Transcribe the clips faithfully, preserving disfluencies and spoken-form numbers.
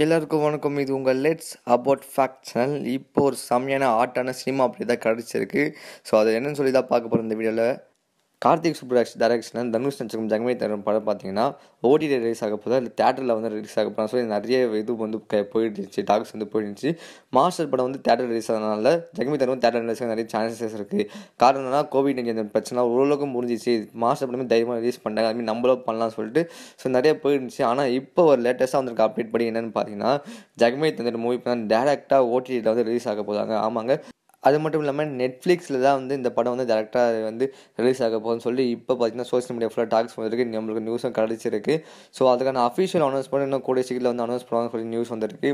எல்லாருக்கும் வணக்கம். இது உங்கள் லெட்ஸ் அபவுட் ஃபேக்ட் சேனல். இப்போ ஒரு செம்மையான ஆட்டான சினிமா அப்படி தான் கிடச்சிருக்கு. ஸோ அது என்னன்னு சொல்லி தான் பார்க்க போகிறோம் இந்த வீடியோவில். கார்த்திக் சுப்ராஜ் டைரக்ஷன் தனுஷ் நடிச்சிருக்கும் ஜகமேத்தந்திரம் படம் பார்த்தீங்கன்னா ஓடிடி ரிலீஸ் ஆக போதா இல்லை தேட்டரில் வந்து ரிலீஸ் ஆக போகிறோம். ஸோ நிறைய இது வந்து போயிடுச்சு, டாக்ஸ் வந்து போயிடுச்சு. மாஸ்டர் படம் வந்து தேட்டர் ரிலீஸ் ஆனதுனால ஜகமேத்தந்திரம் தேட்டர் ரிலீஸ் ஆக நிறைய சான்சஸ் இருக்குது. காரணம் என்னன்னா கோவிட் நைன்டீன் பிரச்சனை ஓரளவுக்கு முடிஞ்சிச்சு. மாஸ்டர் படமே தைரியமாக ரிலீஸ் பண்ணாங்க, அதுமாதிரி நம்மளும் பண்ணலாம்னு சொல்லிட்டு ஸோ நிறைய போயிடுச்சு. ஆனால் இப்போ ஒரு லேட்டஸ்ட்டாக வந்திருக்க அப்டேட் படி என்னென்னு பார்த்தீங்கன்னா ஜகமேத்தந்திரம் மூவி தான் டேரெக்டாக ஓடிடியில் வந்து ரிலீஸ் ஆக போதாங்க. ஆமாங்க, அது மட்டும் இல்லாமல் நெட்ஃப்ளிக்ஸில் தான் வந்து இந்த படம் வந்து டேரெக்டாக வந்து ரிலீஸ் ஆக போகுதுன்னு சொல்லி இப்போ பார்த்தீங்கன்னா சோஷியல் மீடியா ஃபுல்லாக டாக்ஸ் வந்துருக்கு, நம்மளுக்கு நியூஸும் கிடச்சிருக்கு. ஸோ அதுக்கான அஃபிஷியல் அனௌன்ஸ் பண்ணி இன்னும் கூடிய சீக்கிரத்தில் வந்து அனௌன்ஸ் பண்ணுவாங்க சொல்லி நியூஸ் வந்துருக்கு.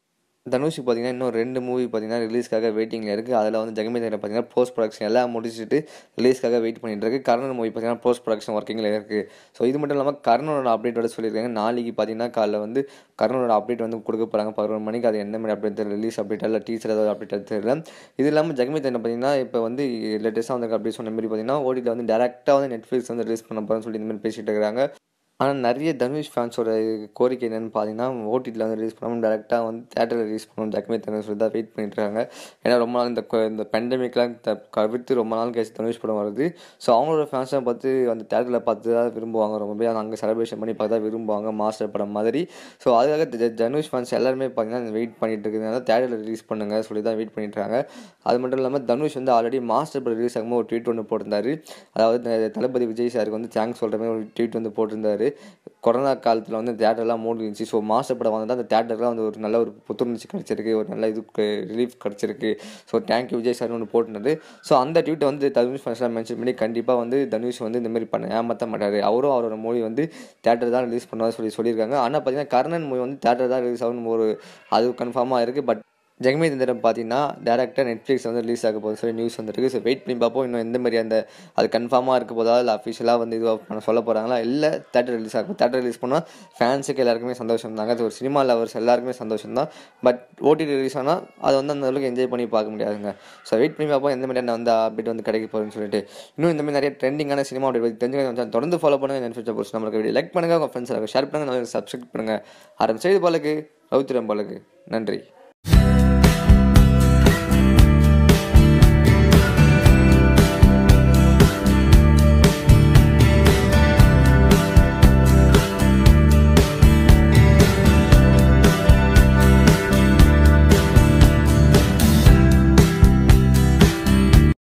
தனுஷ் பார்த்தீங்கன்னா இன்னும் ரெண்டு மூவி பார்த்தீங்கன்னா ரிலீஸ்க்காக வெயிட்டிங்கில் இருக்குது. அதில் வந்து ஜகமேத்தந்திரம் பார்த்தீங்கன்னா போஸ்ட் ப்ரொடக்ஷன் எல்லாம் முடிச்சுட்டு ரிலீஸ்க்காக வெயிட் பண்ணிட்டு இருக்கு. கர்ணன் மூவி பார்த்தீங்கன்னா போஸ்ட் ப்ரொடக்ஷன் ஒர்க்கிங்கில் இருக்குது. ஸோ இது மட்டும் இல்லாமல் கர்ணனோட அப்டேட்டோட சொல்லியிருக்காங்க. நாளைக்கு பார்த்தீங்கன்னா காலைல வந்து கர்ணனோட அப்டேட் வந்து கொடுக்க போகிறாங்க பதினொரு மணிக்கு. அது எந்த மாதிரி அப்டேட் ரிலீஸ் அப்டேட் இல்லை டீச்சர் ஏதாவது அப்டேட் தெரியல. இது இல்லாமல் ஜகமேத்தந்திரம் பார்த்தீங்கன்னா இப்போ வந்து லேட்டஸ்ட்டாக வந்து அப்டேட் சொன்ன மாதிரி பார்த்தீங்கன்னா ஓடிடியில் வந்து டேரெக்டாக வந்து நெட்ஃப்ளிக்ஸ் வந்து ரிலீஸ் பண்ண போகிறேன்னு சொல்லி இந்த மாதிரி பேசிகிட்டு இருக்கிறாங்க. ஆனால் நிறைய தனுஷ் ஃபேன்ஸோட கோரிக்கை என்னென்னு பார்த்தீங்கன்னா ஓடிடியில் வந்து ரிலீஸ் பண்ணாமல் டேரெக்டாக வந்து தேட்டரில் ரிலீஸ் பண்ணணும் ஜகமேத்தந்திரம் சொல்லி தான் வெயிட் பண்ணிட்டு இருக்காங்க. ஏன்னா ரொம்ப நாள் இந்த இந்த பெண்டமிக்லாம் கவிர்த்து ரொம்ப நாள் கழிச்சு தனுஷ் படம் வருது. ஸோ அவங்களோட ஃபேன்ஸை பார்த்து அந்த தேட்டரில் பார்த்து தான் விரும்புவாங்க, ரொம்பவே அங்கே செலிப்ரேஷன் பண்ணி பார்த்தா விரும்புவாங்க மாஸ்டர் படம் மாதிரி. ஸோ அதுக்காக தனுஷ் ஃபேன்ஸ் எல்லாருமே பார்த்தீங்கன்னா வெயிட் பண்ணிட்டு இருக்கிறதுனால தேட்டரில் ரிலீஸ் பண்ணுங்க சொல்லி தான் வெயிட் பண்ணிட்டு இருக்காங்க. அது மட்டும் இல்லாமல் தனுஷ் வந்து ஆல்ரெடி மாஸ்டர் படம் ரிலீஸ் ஆகும்போது ஒரு ட்வீட் ஒன்று போட்டிருந்தாரு. அதாவது தளபதி விஜய் சாருக்கு வந்து தேங்க்ஸ் சொல்கிற மாதிரி ஒரு ட்வீட் வந்து போட்டிருந்தாரு. கொரோனா காலத்தில் வந்து தேட்டர்லாம் மூடி இருந்துச்சு. ஸோ மாஸ்டர் படம் வந்து அந்த தேட்டர்லாம் வந்து ஒரு நல்ல ஒரு புத்துணர்ச்சி கிடச்சிருக்கு, ஒரு நல்ல இதுக்கு ரிலீஃப் கிடச்சிருக்கு. ஸோ தேங்க்யூ விஜய் சார்னு ஒன்று போட்டுருந்தது. ஸோ அந்த ட்வீட்டை வந்து தனுஷ் ஃபேன்ஸ்லாம் மென்ஷன் பண்ணி கண்டிப்பாக வந்து தனுஷ் வந்து இந்தமாதிரி பண்ண ஏமாற்ற மாட்டார், அவரும் அவரோட மூவி வந்து தேட்டர் தான் ரிலீஸ் பண்ணுவார் சொல்லி சொல்லியிருக்காங்க. ஆனால் பார்த்தீங்கன்னா கர்ணன் மூவி வந்து தேட்டர் தான் ரிலீஸ் ஆகணும் ஒரு அது கன்ஃபார்மாக இருக்குது. பட் ஜகமேத்தந்திரம் பார்த்தீங்கன்னா டேரெக்டாக நெட்ஃப்ளிக்ஸ் வந்து ரிலீஸ் ஆக போகுது சொல்லி நியூஸ் வந்துருக்கு. ஸோ வெயிட் பண்ணி பார்ப்போம் இன்னும் எந்த மாதிரி அந்த அது கன்ஃபார்மாக இருக்க போதா இல்லை அஃபிஷியலாக வந்து இதுவாக பண்ண சொல்ல போகிறாங்களா இல்லை தேட்டர் ரிலீஸ் ஆகும். தேட்டர் ரிலீஸ் பண்ணால் ஃபேன்ஸுக்கு எல்லாருக்குமே சந்தோஷம் தாங்க, அது ஒரு சினிமா லவர்ஸ் எல்லாருக்குமே சந்தோஷம் தான். பட் ஓடிடி ரிலீஸ் ஆனால் அது வந்து அந்த அளவுக்கு என்ஜாய் பண்ணி பார்க்க முடியாதுங்க. ஸோ வெயிட் பண்ணி பார்ப்போம் எந்த மாதிரியான வந்து அப்டேட் வந்து கிடைக்க போகுதுன்னு சொல்லிட்டு. இன்னும் இந்த மாதிரி நிறைய ட்ரெண்டிங்கான சினிமா அப்டேட் தெரிஞ்சுக்க தொடர்ந்து ஃபாலோ பண்ணுங்கள். நெட்ஃப்ளிக்ஸ் போஸ்ட் நம்மளுக்கு வீடியோ லைக் பண்ணுங்கள், உங்கள் ஃப்ரெண்ட்ஸ் ஷேர் பண்ணுங்கள், சப்ஸ்கிரைப் பண்ணுங்கள். ஆரம்பிச்சு பாலுக்கு ரவுத்திரம் பாலுக்கு நன்றி.